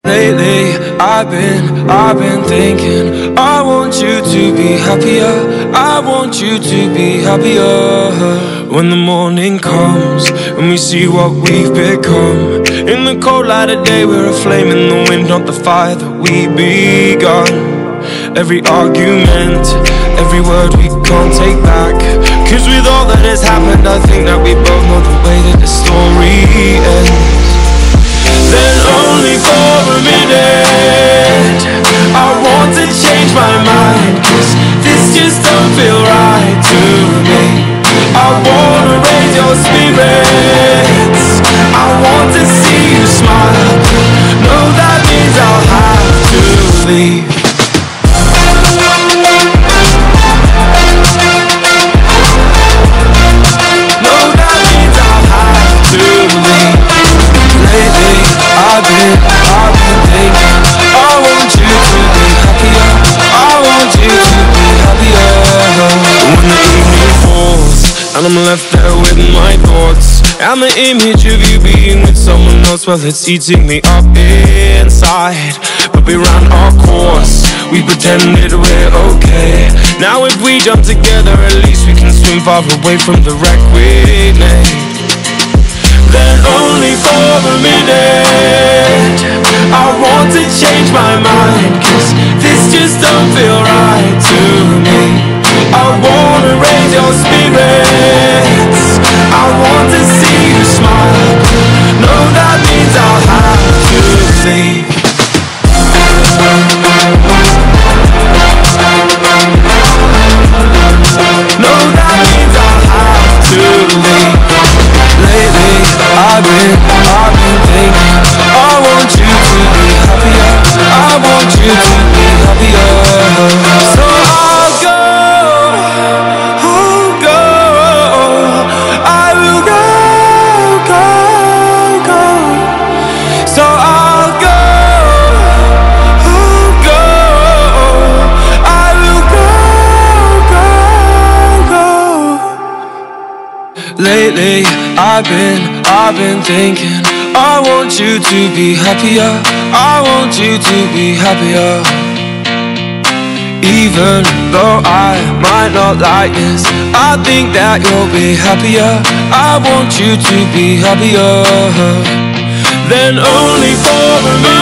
Lately, I've been thinking, I want you to be happier, I want you to be happier. When the morning comes, and we see what we've become, in the cold light of day, we're a flame in the wind, not the fire that we begun. Every argument, every word we can't take back, 'cause with all that has happened, I think that we both know the way that the story ends. Then only for a minute, I want to change my mind, 'cause this just don't feel right to me. I wanna raise your spirits, I want to see you smile. No, that means I'll have to leave. No, that means I'll have to leave. Lately, I've been thinking, I want you to be happier, I want you to be happier. When the evening falls, and I'm left there with my thoughts, and the image of you being with someone else, well, it's eating me up inside. But we ran our course, we pretended we're okay. Now if we jump together, at least we can swim far away from the wreck we made. Then only for a minute, I want to change my mind, 'cause this just don't feel right to me. I wanna raise your spirits, I want to see you smile. No, that means I'll have to leave. No, that means I'll have to leave. Lately, I've been thinking, I want you to be happier, I want you to be happier. So I'll go, I will go. So I'll go, I will go. Lately, I've been thinking, I want you to be happier, I want you to be happier. Even though I might not like this, I think that you'll be happier, I want you to be happier. Then only for a minute,